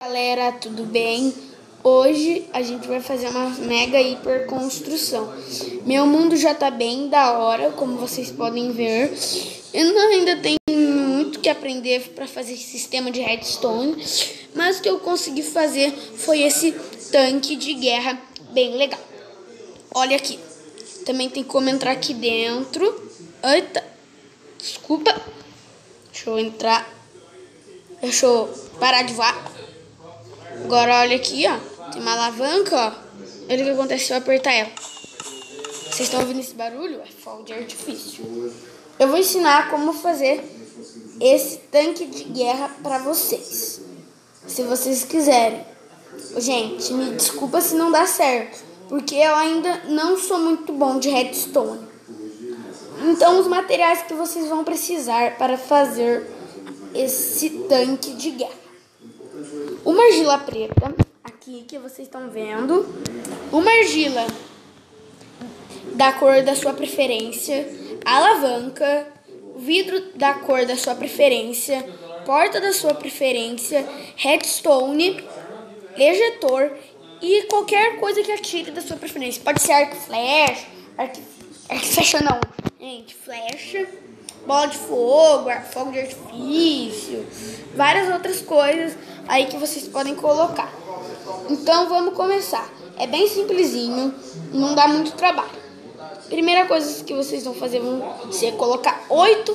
Galera, tudo bem? Hoje a gente vai fazer uma mega hiper construção. Meu mundo já tá bem da hora, como vocês podem ver. Eu ainda tenho muito que aprender para fazer sistema de redstone, mas o que eu consegui fazer foi esse tanque de guerra bem legal. Olha aqui. Também tem como entrar aqui dentro. Eita, desculpa. Deixa eu entrar. Deixa eu parar de voar. Agora olha aqui, ó. Tem uma alavanca, ó. Olha o que acontece se eu apertar ela. Vocês estão ouvindo esse barulho? É fogo de artifício. Eu vou ensinar como fazer esse tanque de guerra pra vocês, se vocês quiserem. Gente, me desculpa se não dá certo, porque eu ainda não sou muito bom de redstone. Então os materiais que vocês vão precisar para fazer esse tanque de guerra: uma argila preta, aqui que vocês estão vendo, uma argila da cor da sua preferência, alavanca, vidro da cor da sua preferência, porta da sua preferência, redstone, ejetor e qualquer coisa que atire da sua preferência. Pode ser arco flecha, arco flecha não, gente, flecha, bola de fogo, fogo de artifício, várias outras coisas aí que vocês podem colocar. Então vamos começar. É bem simplesinho, não dá muito trabalho. Primeira coisa que vocês vão fazer vão ser colocar 8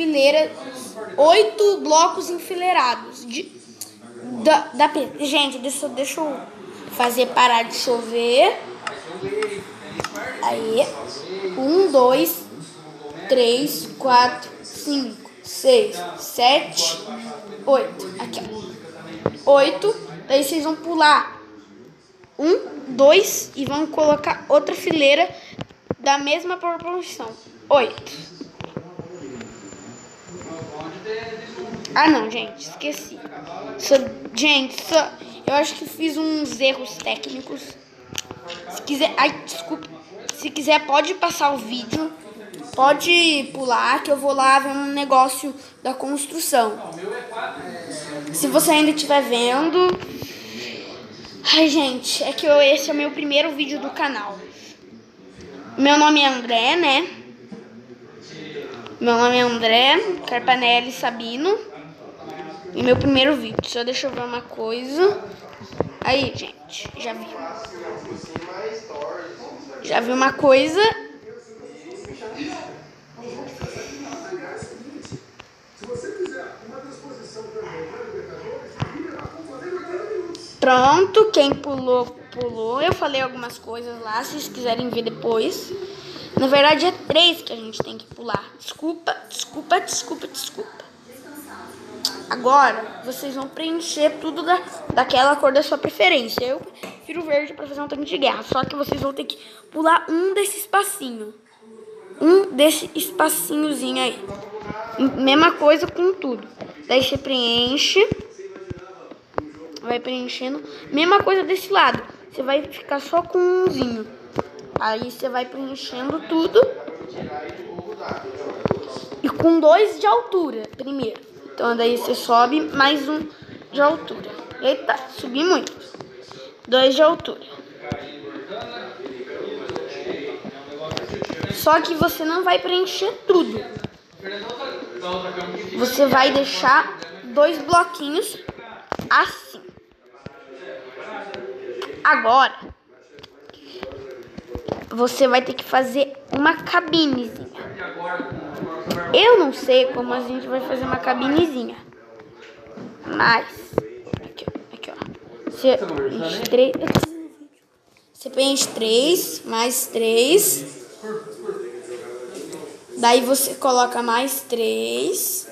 blocos enfileirados da pedra. Gente, deixa eu fazer parar de chover. Aí, 1, 2, 3, 4, 5, 6, 7, 8. Aqui, ó. 8. Daí vocês vão pular 1, 2 e vão colocar outra fileira da mesma proporção. 8. Ah, não, gente, esqueci. Eu acho que fiz uns erros técnicos. Se quiser, desculpa. Se quiser, pode passar o vídeo. Pode pular, que eu vou lá ver um negócio da construção. Se você ainda estiver vendo. Ai, gente, é que esse é o meu primeiro vídeo do canal. Meu nome é André, né? Meu nome é André Carpanelli Sabino. E meu primeiro vídeo. Só deixa eu ver uma coisa. Aí, gente, já viu. Já viu uma coisa. Pronto, quem pulou, pulou. Eu falei algumas coisas lá, se vocês quiserem ver depois. Na verdade é 3 que a gente tem que pular. Desculpa. Agora, vocês vão preencher tudo daquela cor da sua preferência. Eu prefiro verde para fazer um tanque de guerra. Só que vocês vão ter que pular um desse espacinho. Um desse espacinhozinho aí. Mesma coisa com tudo. Daí você preenche. Vai preenchendo. Mesma coisa desse lado. Você vai ficar só com umzinho. Aí você vai preenchendo tudo. E com 2 de altura primeiro. Então daí você sobe mais um de altura. Eita, subi muito. 2 de altura. Só que você não vai preencher tudo. Você vai deixar 2 bloquinhos assim. Agora, você vai ter que fazer uma cabinezinha. Eu não sei como a gente vai fazer uma cabinezinha. Mas, aqui ó. Você preenche 3, mais 3. Daí você coloca mais 3.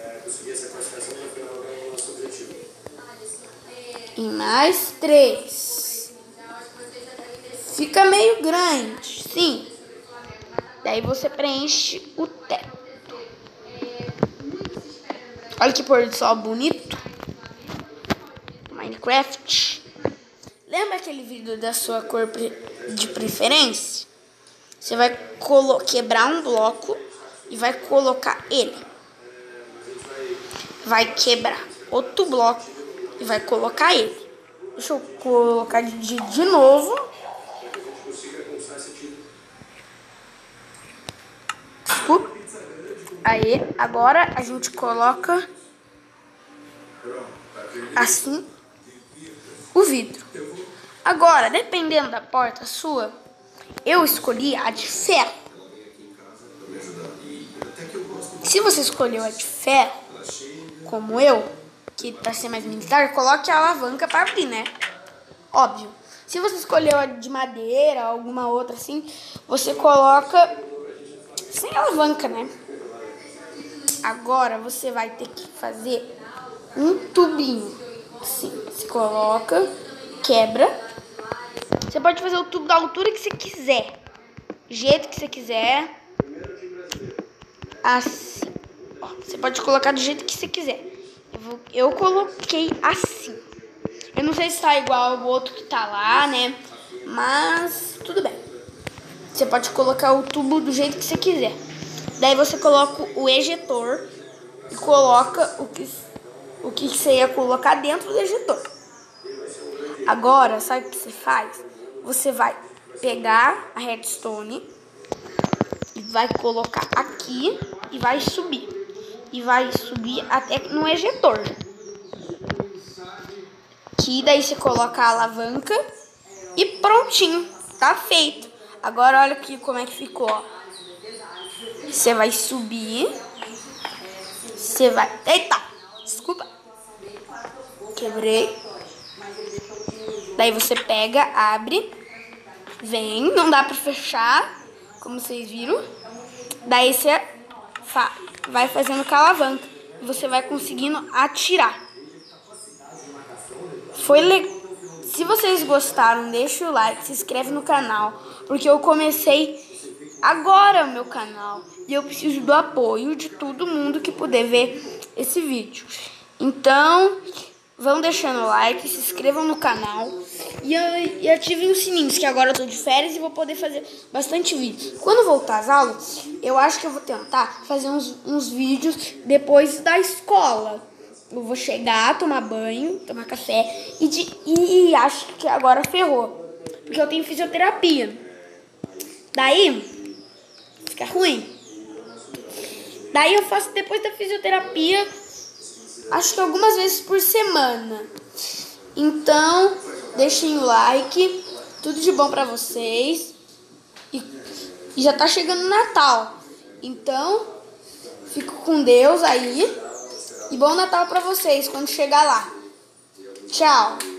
E mais 3. Fica meio grande, sim. Daí você preenche o teto. Olha que pôr do sol bonito. Minecraft. Lembra aquele vidro da sua cor de preferência? Você vai quebrar um bloco e vai colocar ele. Vai quebrar outro bloco e vai colocar ele. Deixa eu colocar de novo. Desculpa. Aí, agora a gente coloca assim o vidro. Agora, dependendo da porta sua, eu escolhi a de ferro. Se você escolheu a de ferro, como eu, que pra ser mais militar, coloque a alavanca para abrir, né? Óbvio. Se você escolheu a de madeira, alguma outra assim, você coloca sem alavanca, né? Agora você vai ter que fazer um tubinho. Assim, você coloca, quebra. Você pode fazer o tubo da altura que você quiser, do jeito que você quiser. Assim. Ó, você pode colocar do jeito que você quiser. Eu coloquei assim. Eu não sei se tá igual ao outro que tá lá, né? Mas tudo bem. Você pode colocar o tubo do jeito que você quiser. Daí você coloca o ejetor e coloca o que você ia colocar dentro do ejetor. Agora, sabe o que você faz? Você vai pegar a redstone e vai colocar aqui e vai subir. E vai subir até no ejetor. Que daí você coloca a alavanca e prontinho, tá feito. Agora olha aqui como é que ficou, ó. Você vai subir. Você vai... Eita! Desculpa. Quebrei. Daí você pega, abre. Vem. Não dá pra fechar, como vocês viram. Daí você vai fazendo com a alavanca. E você vai conseguindo atirar. Foi legal. Se vocês gostaram, deixa o like, se inscreve no canal. Porque eu comecei agora o meu canal. E eu preciso do apoio de todo mundo que puder ver esse vídeo. Então, vão deixando o like, se inscrevam no canal. E ativem os sininhos, que agora eu tô de férias e vou poder fazer bastante vídeo. Quando voltar às aulas, eu acho que eu vou tentar fazer uns vídeos depois da escola. Eu vou chegar, tomar banho, tomar café e acho que agora ferrou. Porque eu tenho fisioterapia. Daí, fica ruim. Daí eu faço depois da fisioterapia, acho que algumas vezes por semana. Então, deixem o like, tudo de bom pra vocês. E já tá chegando o Natal. Então, fico com Deus aí. E bom Natal pra vocês quando chegar lá. Tchau.